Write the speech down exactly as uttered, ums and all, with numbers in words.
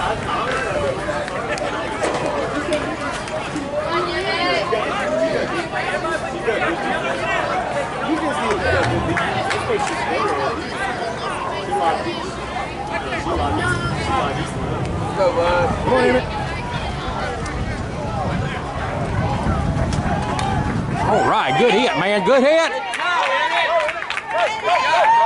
Come on, Emmett. All right, good hit, man. Good hit.